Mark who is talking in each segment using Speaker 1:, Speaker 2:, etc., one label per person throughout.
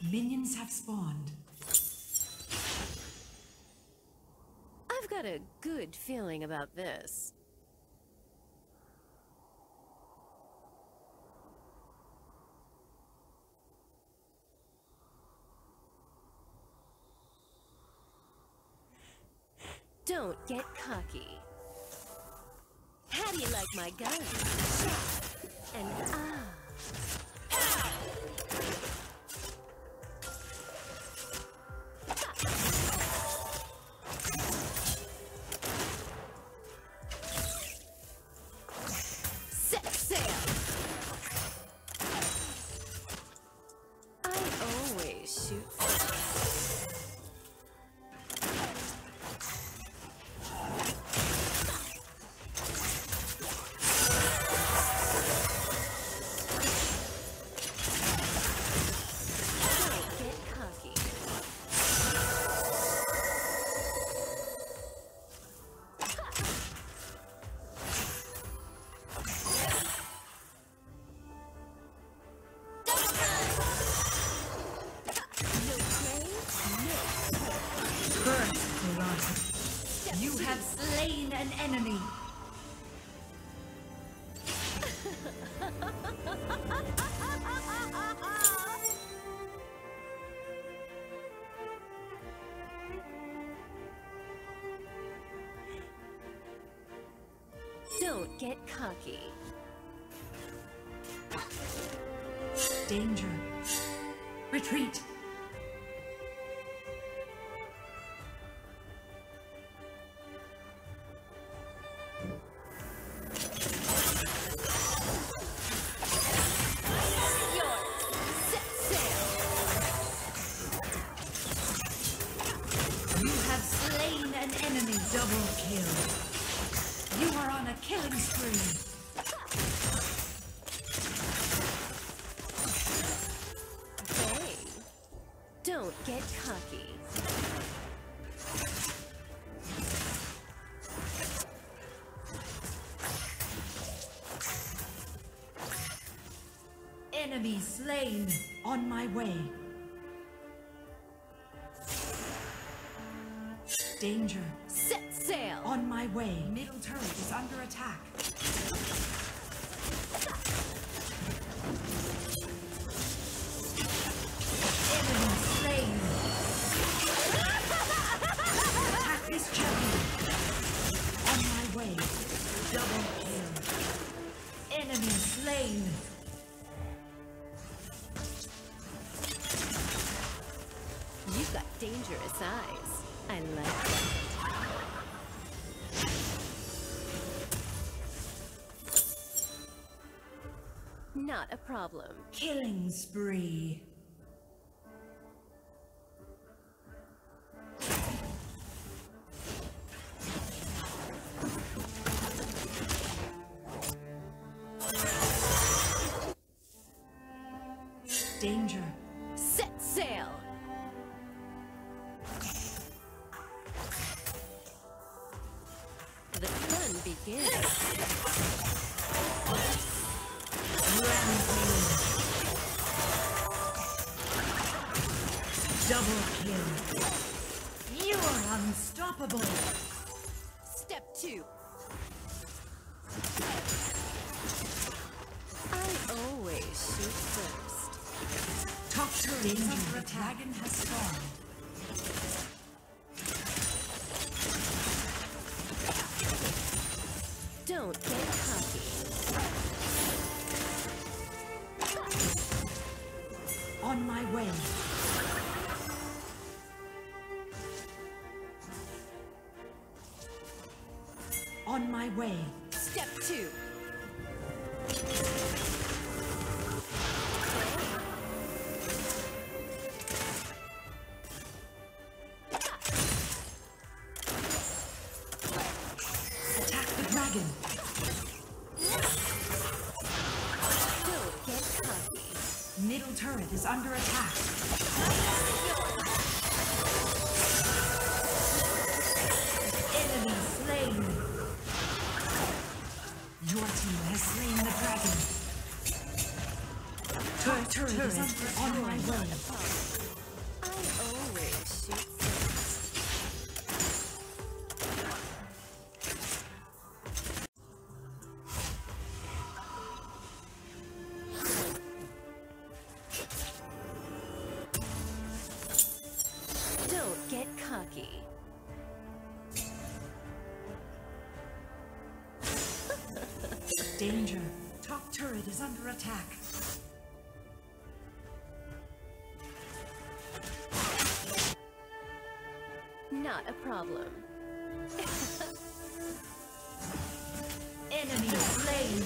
Speaker 1: Minions have spawned.
Speaker 2: I've got a good feeling about this. Don't get cocky. How do you like my gun? And set sail. I always shoot first.
Speaker 1: You have slain an enemy.
Speaker 2: Don't get cocky.
Speaker 1: Danger. Retreat. Double kill. You are on a killing spree.
Speaker 2: Hey, don't get cocky.
Speaker 1: Enemy slain. On my way. Danger.
Speaker 2: Set sail!
Speaker 1: On my way. Middle turret is under attack. Enemy slain. Attack this champion. On my way. Double kill. Enemy slain.
Speaker 2: You've got dangerous eyes. I like that. Not a problem.
Speaker 1: Killing spree. Danger.
Speaker 2: Set sail! The fun begins.
Speaker 1: Rampage. Double kill. You are unstoppable.
Speaker 2: Step 2. I always shoot first.
Speaker 1: Top turret is under attack. Dragon has spawned.
Speaker 2: Don't get cocky.
Speaker 1: On my way. On my way.
Speaker 2: Step 2.
Speaker 1: Attack the dragon.
Speaker 2: Don't get cocky.
Speaker 1: Middle turret is under attack. Enemy slain. Your team has slain the dragon. Turret is on my way. Danger. Top turret is under attack.
Speaker 2: Not a problem.
Speaker 1: Enemy slain.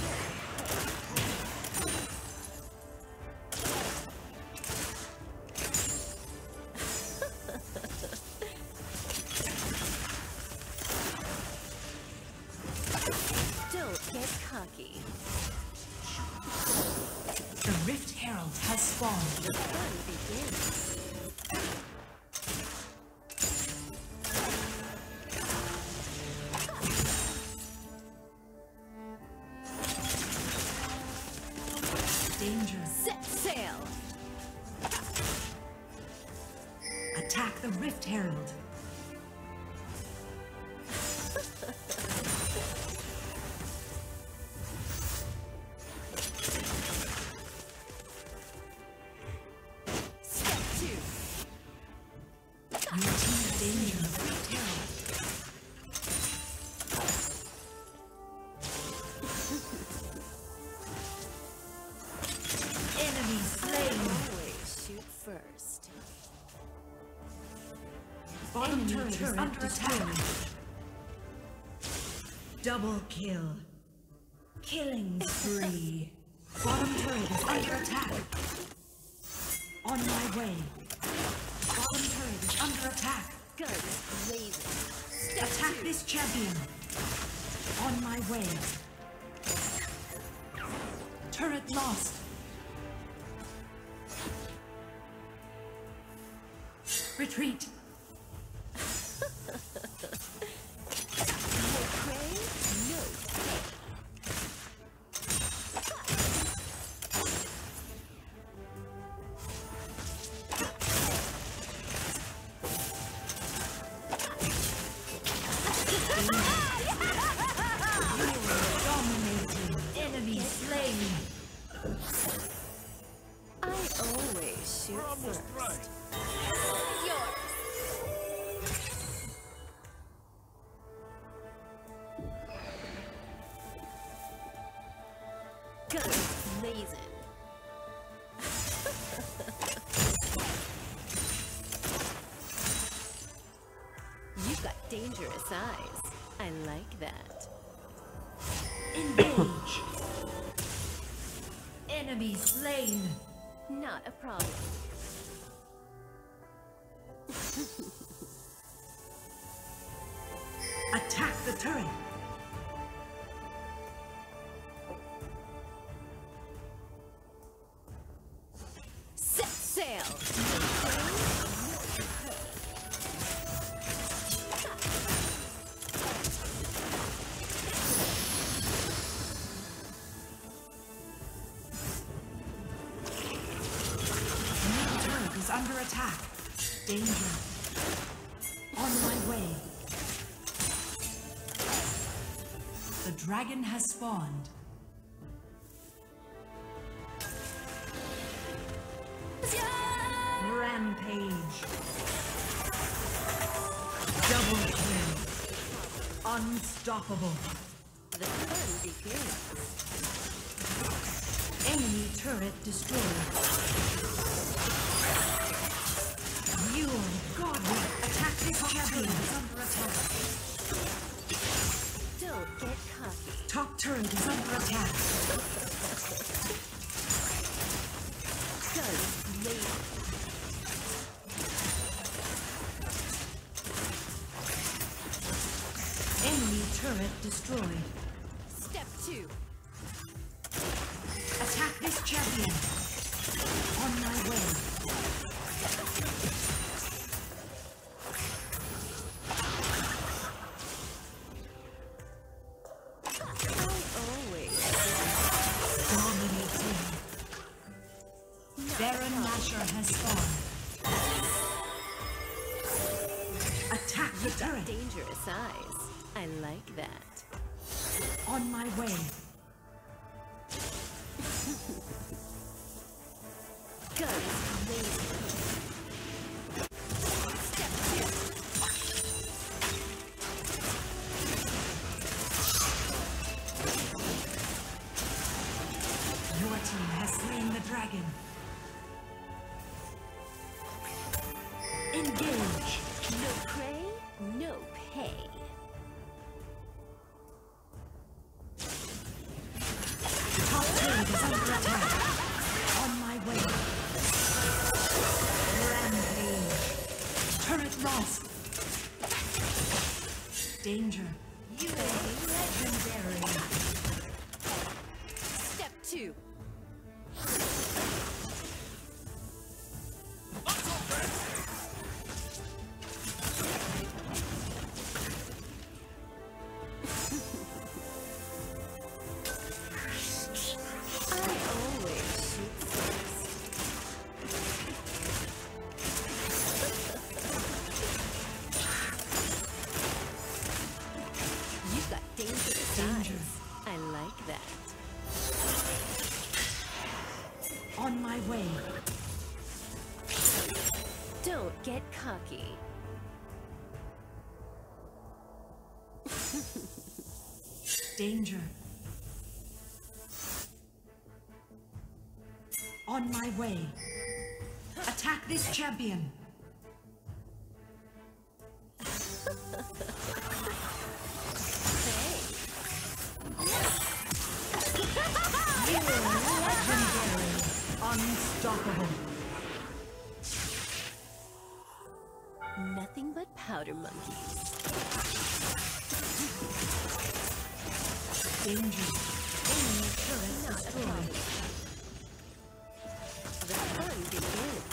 Speaker 2: Don't get cocky.
Speaker 1: The Rift Herald has spawned.
Speaker 2: The fun begins.
Speaker 1: Danger.
Speaker 2: Set sail!
Speaker 1: Attack the Rift Herald.
Speaker 2: Step 2.
Speaker 1: Your team danger the Rift Herald. Enemy slain.
Speaker 2: Always shoot first.
Speaker 1: Bottom turret is under attack. Double kill. Killing spree. Bottom turret is under attack. On my way. Bottom turret is under attack.
Speaker 2: Guns blazing.
Speaker 1: Attack this champion. On my way. Turret lost. Retreat.
Speaker 2: No prey, no prey.
Speaker 1: Dominating. Enemy slain.
Speaker 2: I always shoot first. Yours. Guns blazing. You've got dangerous eyes. I like that.
Speaker 1: Engage. Enemy slain.
Speaker 2: Not a problem.
Speaker 1: Attack the turret.
Speaker 2: Set sail.
Speaker 1: Middle turret is under attack. Danger. On my way. The dragon has spawned. Rampage. Double kill. Unstoppable.
Speaker 2: The fun begins.
Speaker 1: Enemy turret destroyed. You are godly. Attack this champion is under attack.
Speaker 2: Don't get cocky.
Speaker 1: Top turret is under attack.
Speaker 2: Guns blazing.
Speaker 1: Enemy turret destroyed.
Speaker 2: Step 2.
Speaker 1: Attack this champion. On my way.
Speaker 2: I always
Speaker 1: Dominating. Baron Nashor has spawned. Attack the turret.
Speaker 2: dangerous eyes. I like that.
Speaker 1: On my way.
Speaker 2: Guns blazing. Step 2.
Speaker 1: Danger. You are legendary.
Speaker 2: Step 2. I like that.
Speaker 1: On my way.
Speaker 2: Don't get cocky.
Speaker 1: Danger. On my way. Attack this champion. Legendary. Unstoppable.
Speaker 2: Nothing but powder monkeys.
Speaker 1: Danger. Enemy turret destroyed.
Speaker 2: The fun begins.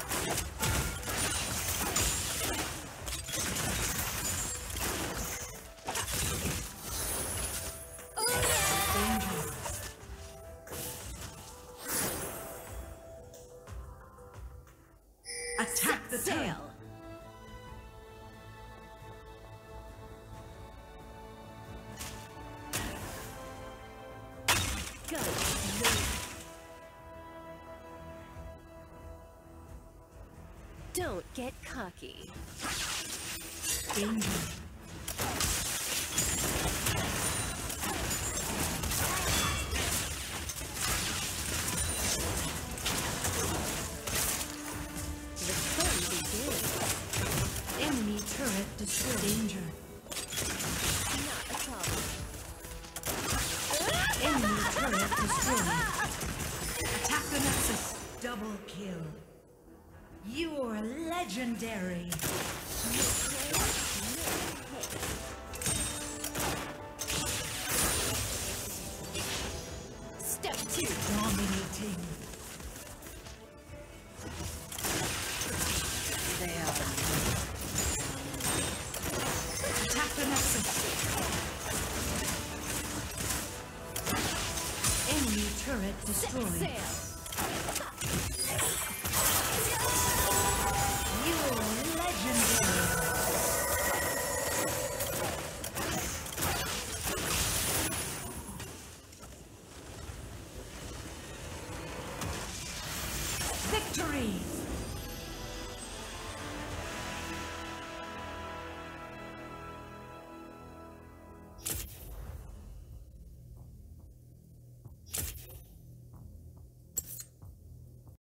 Speaker 1: Attack the tail.
Speaker 2: Don't get cocky.
Speaker 1: Danger. Enemy turret destroyed. Danger.
Speaker 2: Not a problem.
Speaker 1: Enemy turret destroyed. Attack the Nexus. Double kill. You're legendary.
Speaker 2: Step 2.
Speaker 1: Dominating. Attack the Nexus. Enemy turret destroyed.
Speaker 2: Set sail.